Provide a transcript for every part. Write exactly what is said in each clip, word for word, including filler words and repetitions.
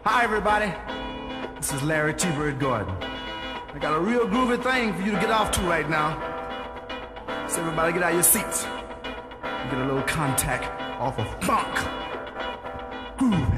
Hi everybody, this is Larry T-Bird Gordon. I got a real groovy thing for you to get off to right now. So everybody get out of your seats and get a little contact off of funk. Groovy.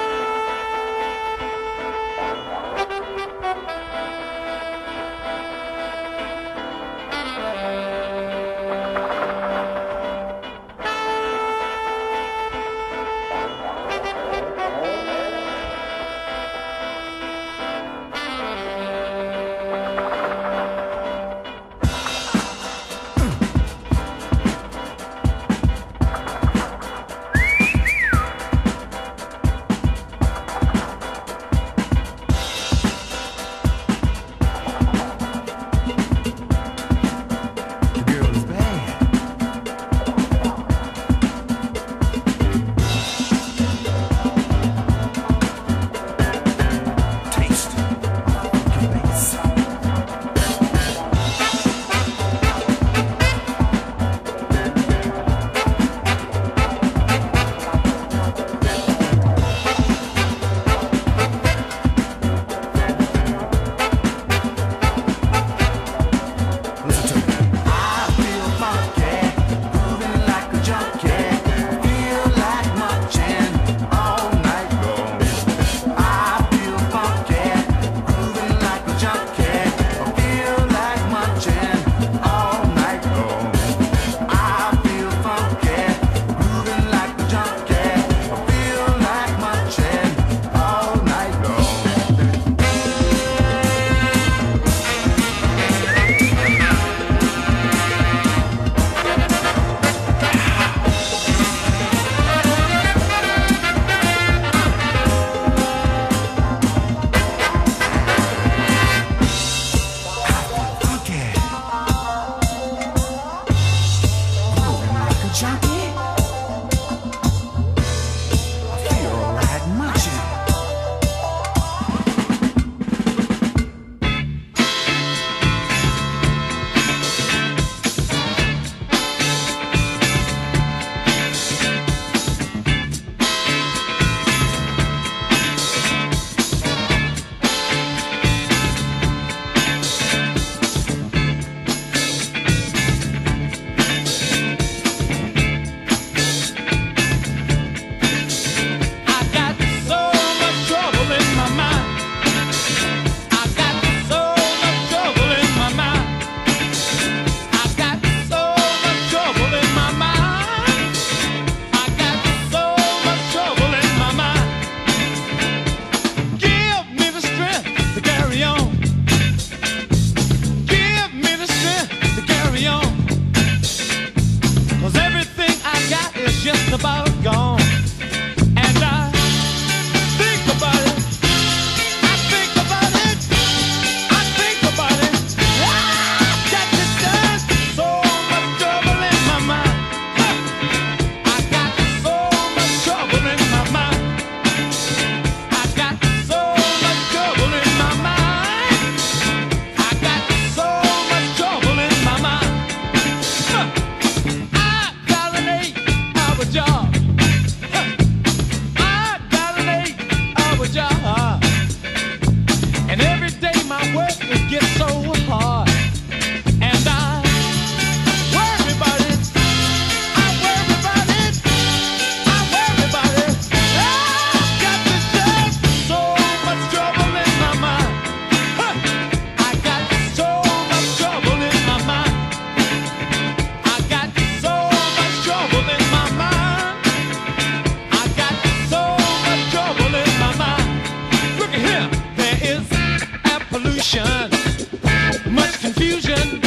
Much confusion,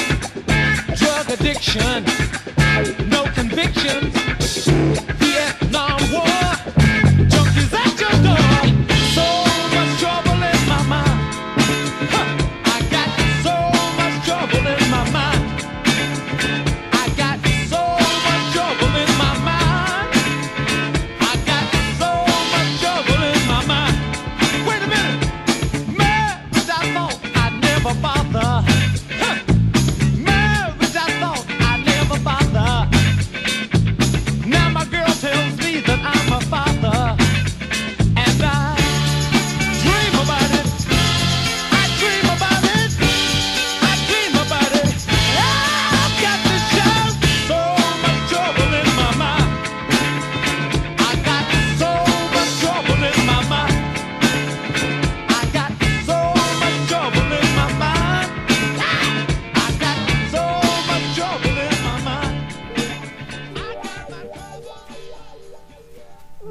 drug addiction, no convictions, Vietnam War, junkies at your door, so much trouble in my mind, huh. I got so much trouble in my mind, I got so much trouble in my mind, I got so much trouble in my mind. Wait a minute, marriage I thought I'd never bother. Marriage I thought I'd never bother. Now my girl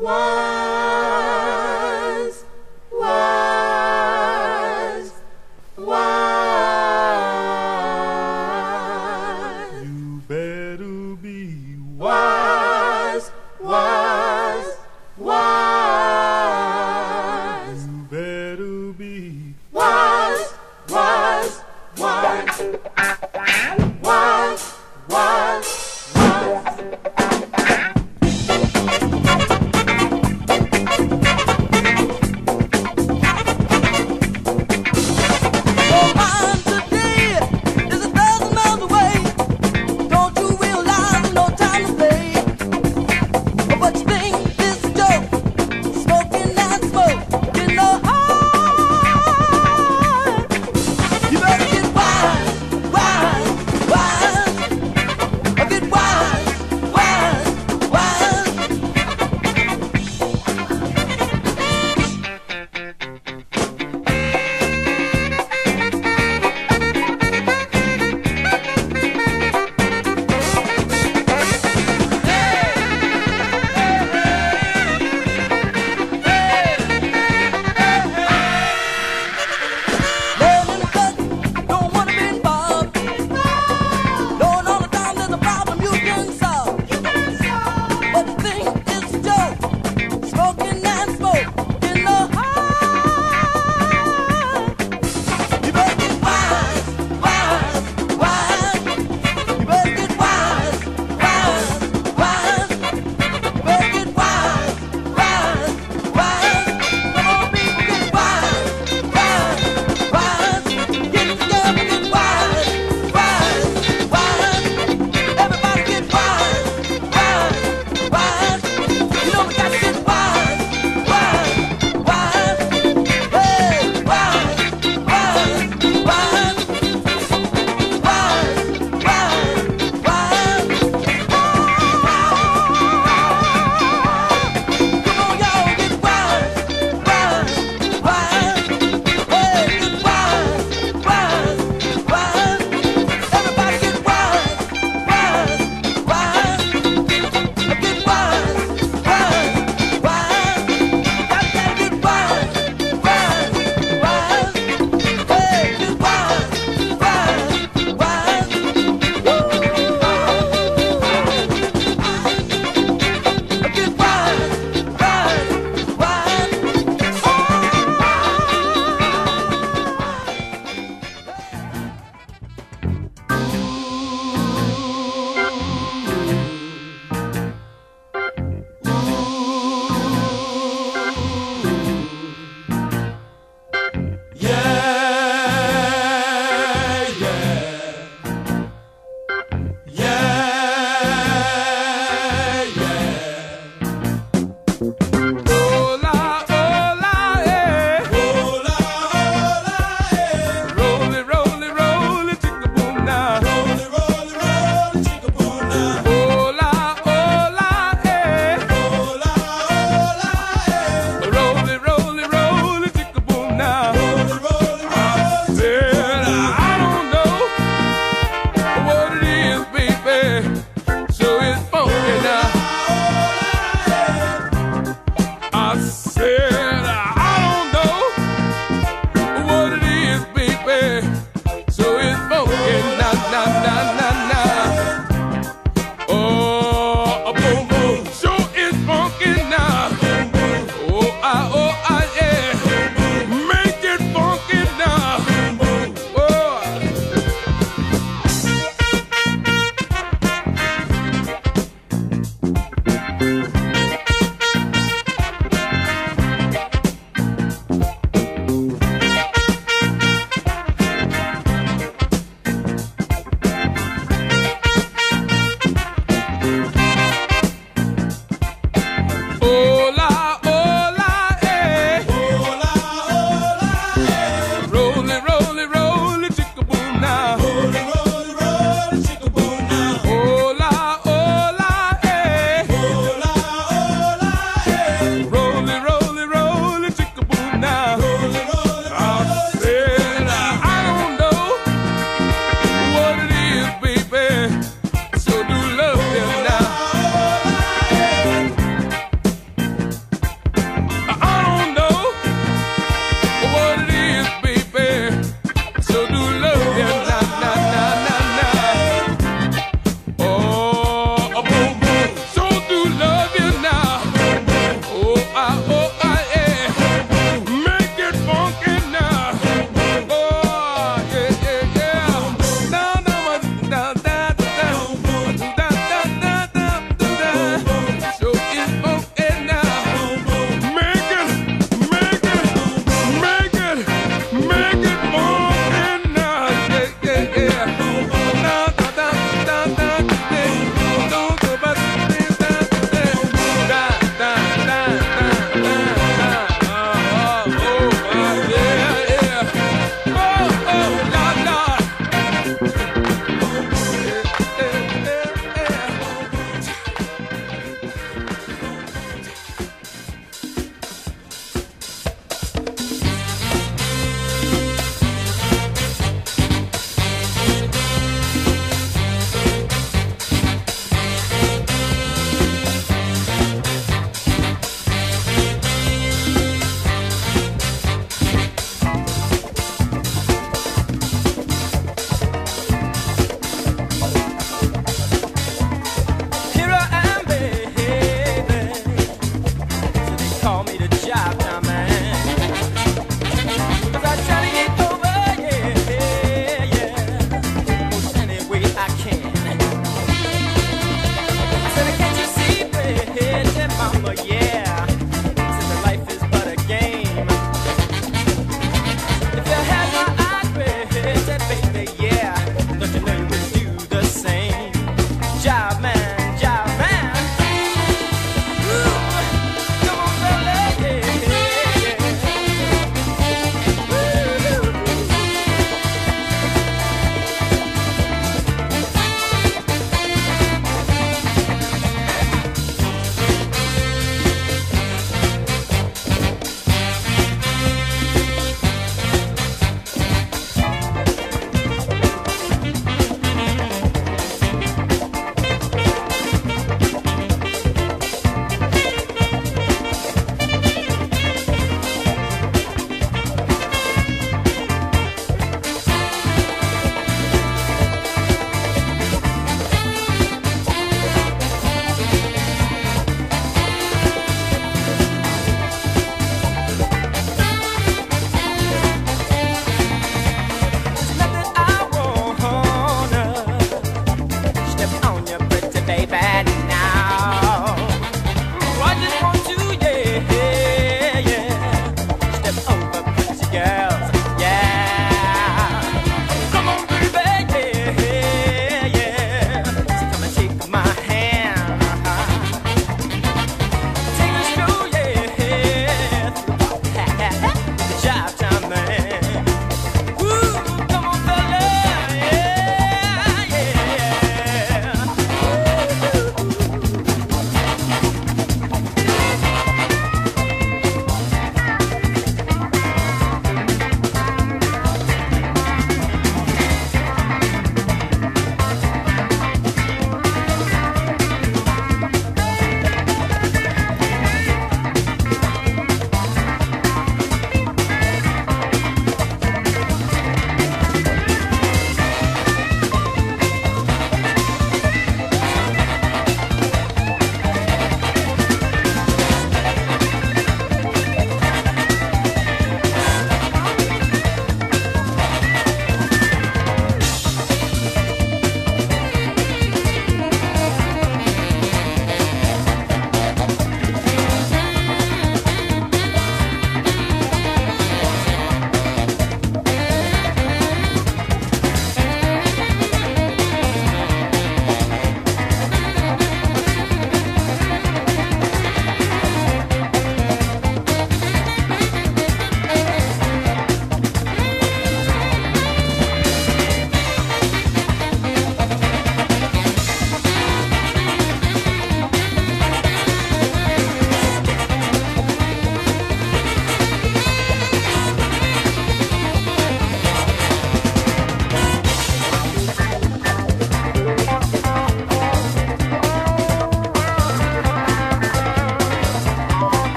was, was, was. You better be Was, was, was. You better be Was, was, was. Was, was, was.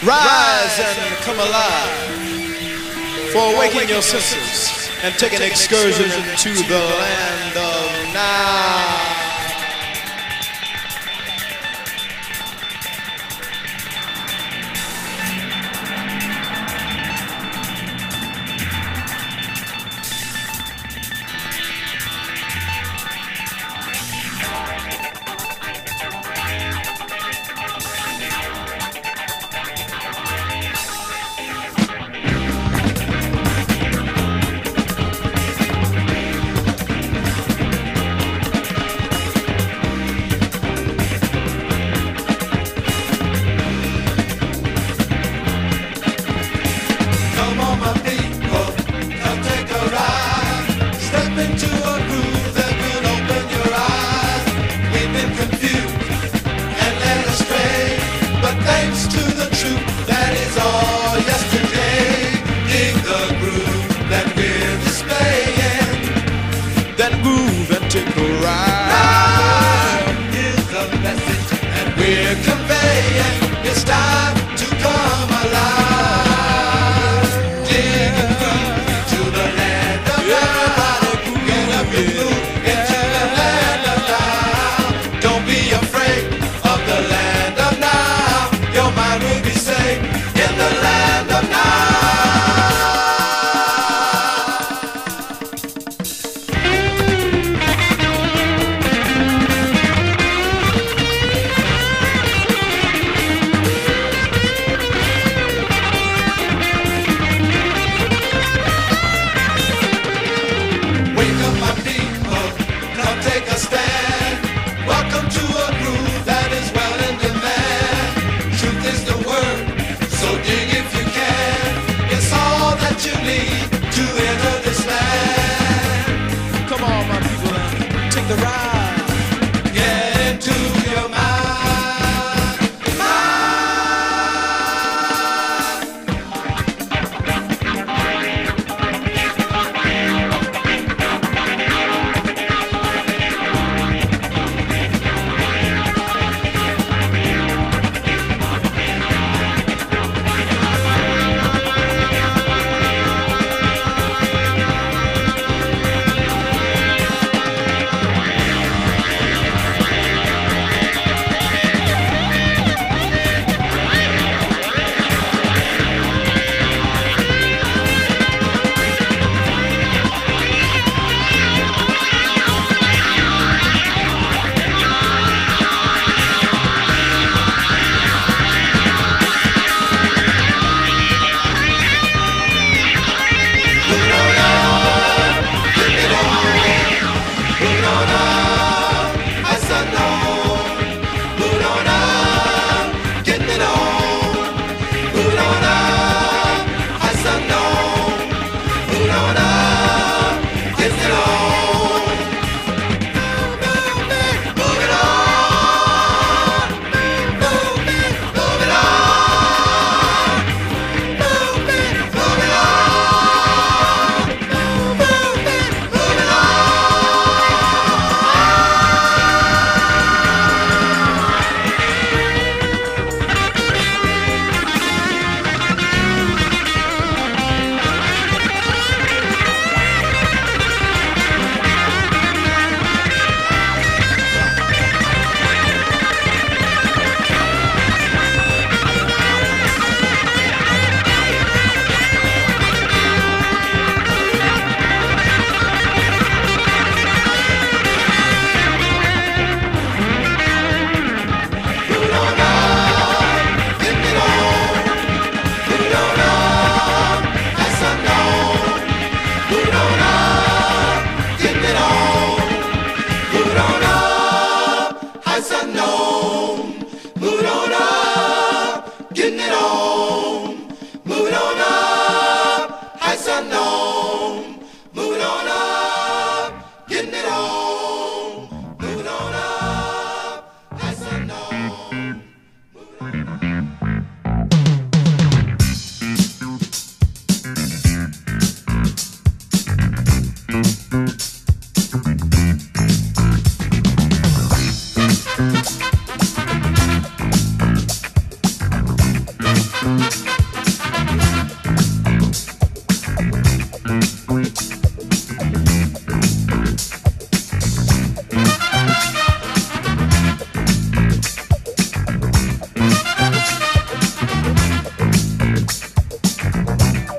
Rise and come alive, for awakening your senses and take an excursion into the land of now.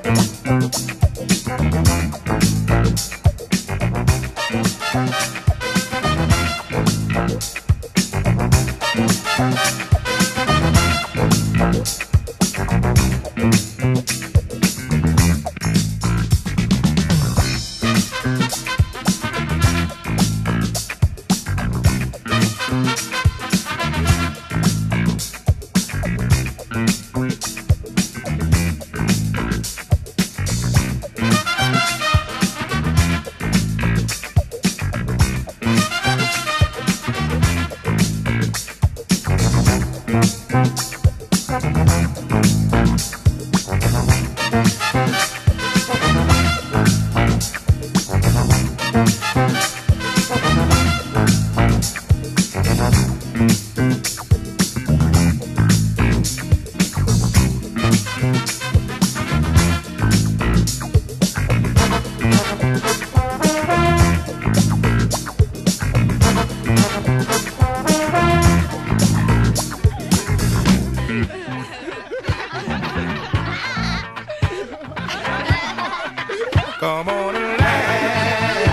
Come on and laugh.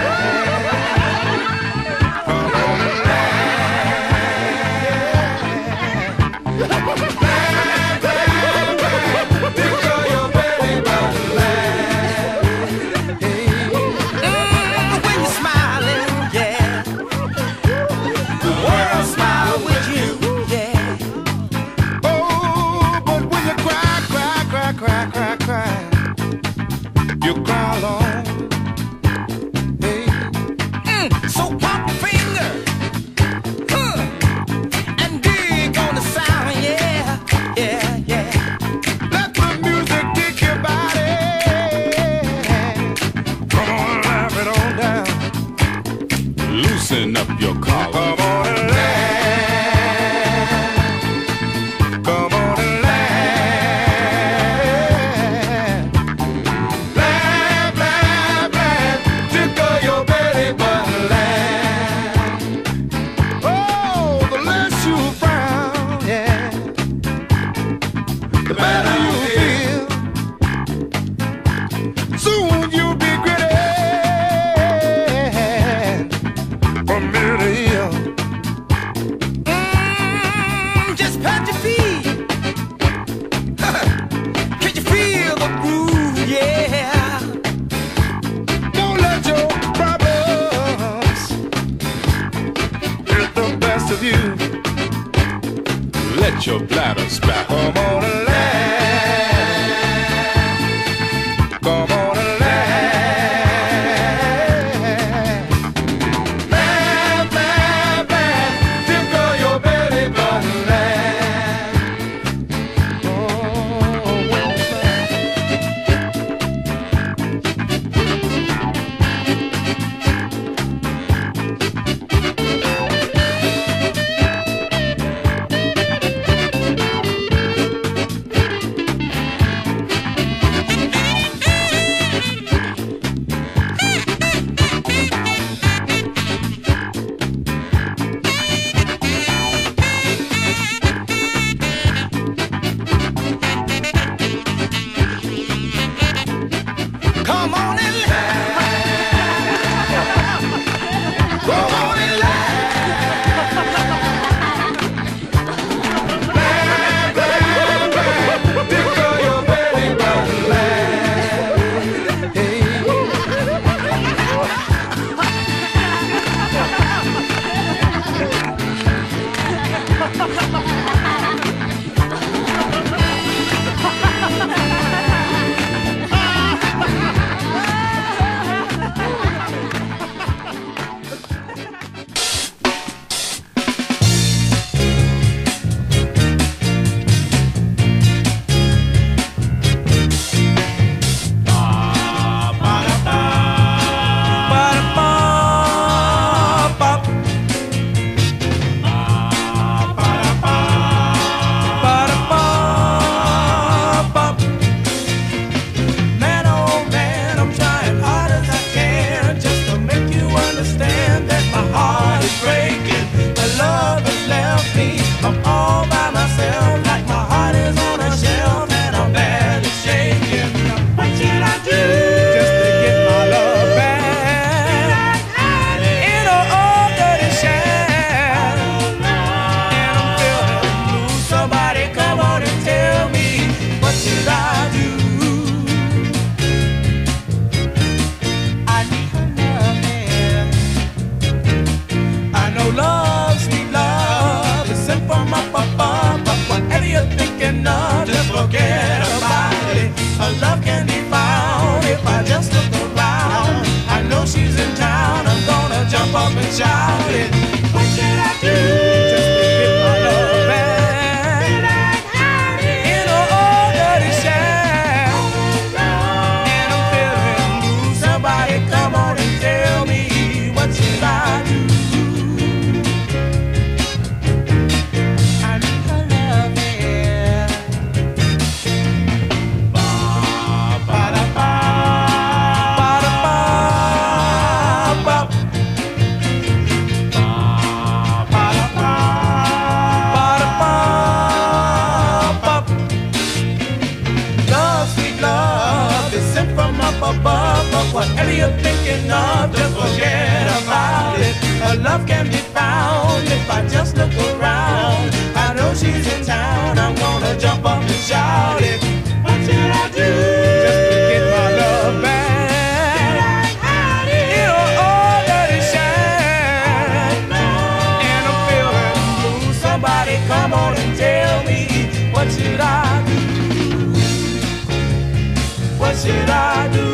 Come on and laugh. Laugh, laugh, laugh. Tickle your belly button, laugh. Hey. Mm, when you're smiling, yeah, the world smile with you, yeah. Oh, but when you cry, cry, cry, cry, cry, cry, you cry alone. Hey. Mm, so pop your finger, huh, and dig on the sound, yeah, yeah, yeah. Let the music kick your body. Come on, laugh it on down. Loosen up your collar. Come on and laugh. Come on and laugh. Laugh, laugh, laugh. Tickle your belly button, laugh. Oh, the less you frown, yeah, the better you feel. Soon you'll be grinning from ear to ear. Mm, just pat your feet. Can you feel the groove? Yeah. Don't let your problems get the best of you. Let your bladder spat. Come on and laugh. Come on and laugh. Laugh, laugh, laugh. Tickle your belly button, laugh. Oh, above. But whatever you're thinking of, just forget about it. Her love can be found if I just look around. I know she's in town, I'm gonna jump up and shout it. What should I do? Just to get my love back. In her all dirty shine, and I'm feeling blue. Somebody come on and tell me, what should I do? What should I do?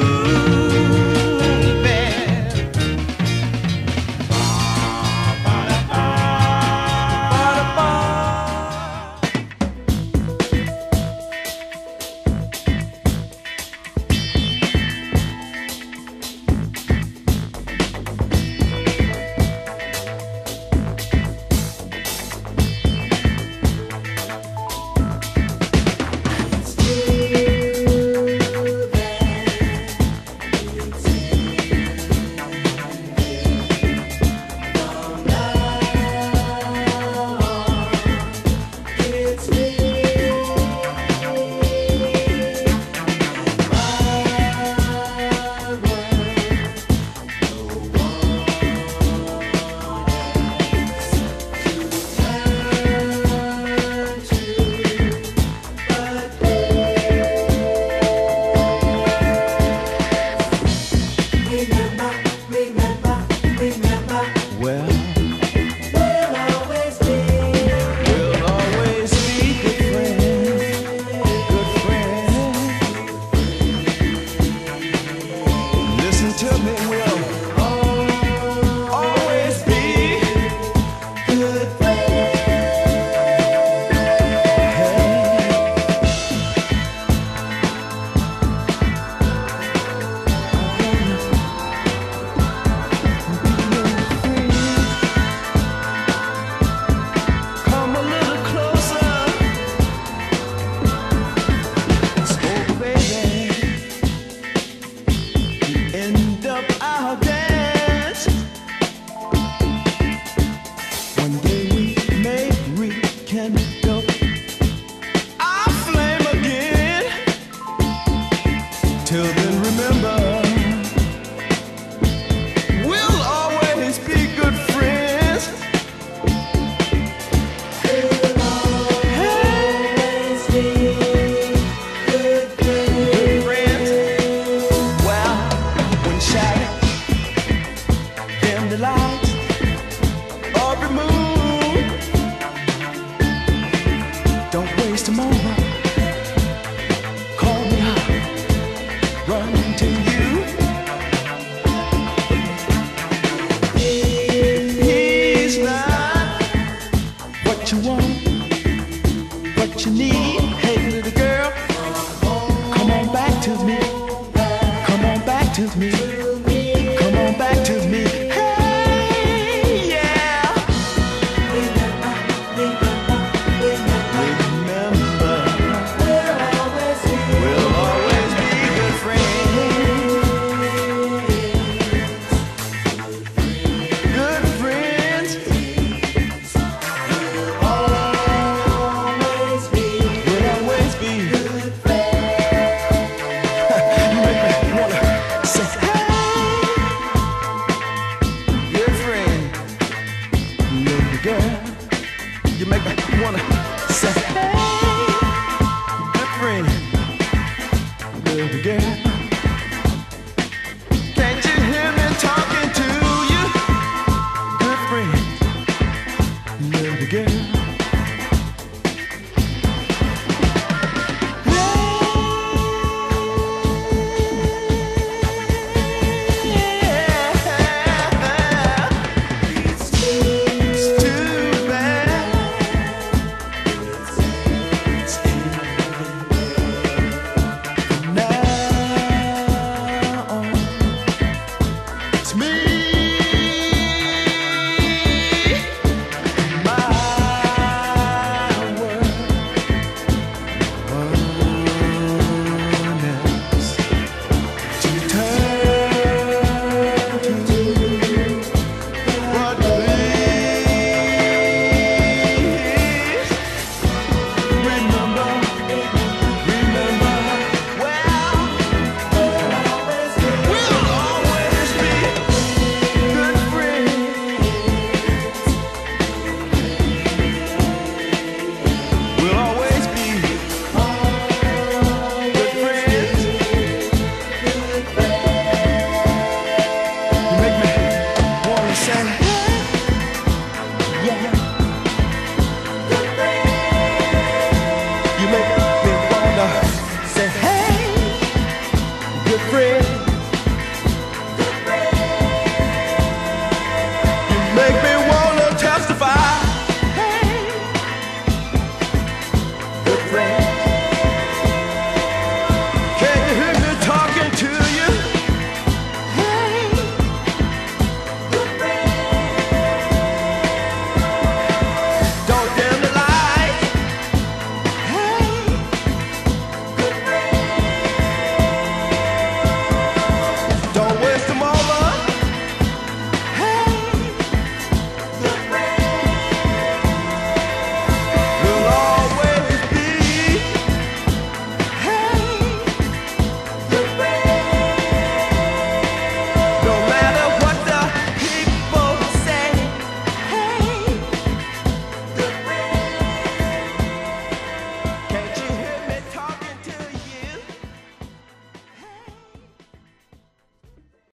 your friend.